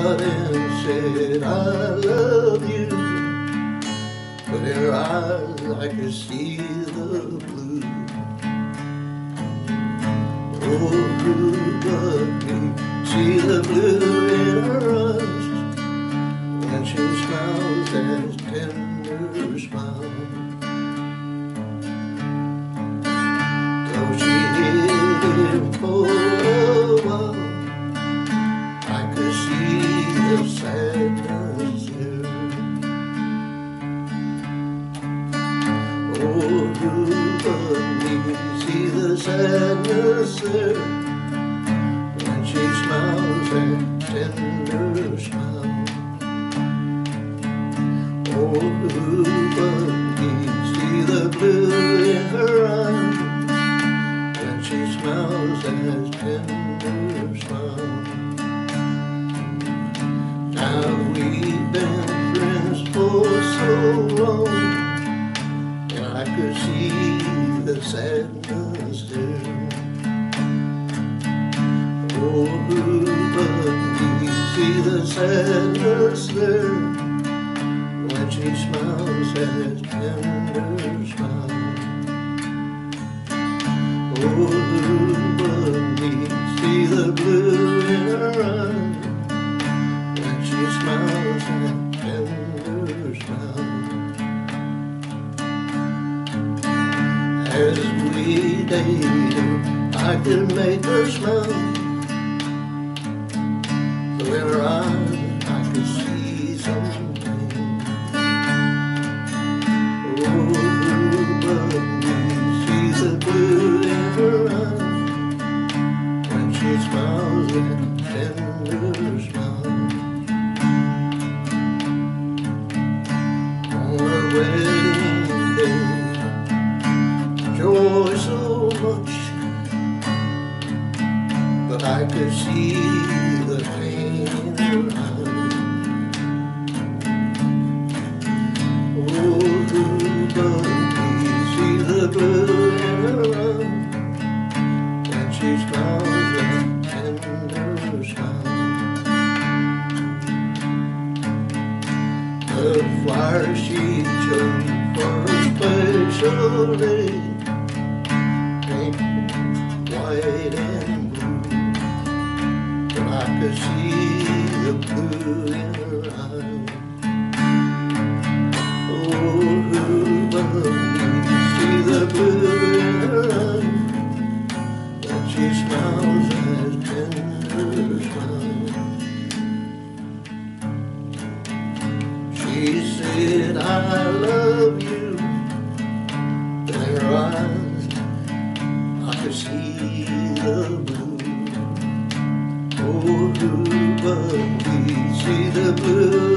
smiled and said, I love you. But in her eyes I could see the blue. Oh, who but me see the blue in her eyes when she smiles that tender smile? Though she hid him for a while, I could see the sadness there. Oh, who but me see the sadness there when she smiles that tender smile? Oh, who but me see the blue in her eyes when she smiles that tender smile? Now we've been friends for so long, and I could see the sadness there. Oh, who but me see the sadness there when she smiles that tender smile? Oh, who but me see the blue in her eyes when she smiles that tender smile? As we dated, I could make her smile. So in her eyes I could see something. Oh, who but me see the blue in her eyes when she smiles that tender smile? On her wedding day, joy so much, but I could see the pain in her eyes. Oh, who but me see the blue in her eyes when she smiles that tender smile? The flower she chose for a special day, pink, white, and blue, but I could see the blue in her eyes. Oh, who but me see the blue in her eyes when she smiles that tender smile? She said, I love you, but in her eyes I could see the blue. Oh, who but me see the blue